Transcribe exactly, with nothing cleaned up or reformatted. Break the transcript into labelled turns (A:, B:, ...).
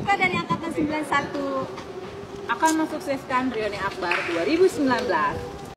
A: Siapa dari angkatan sembilan puluh satu?
B: akan mensukseskan Reuni Akbar dua ribu sembilan belas?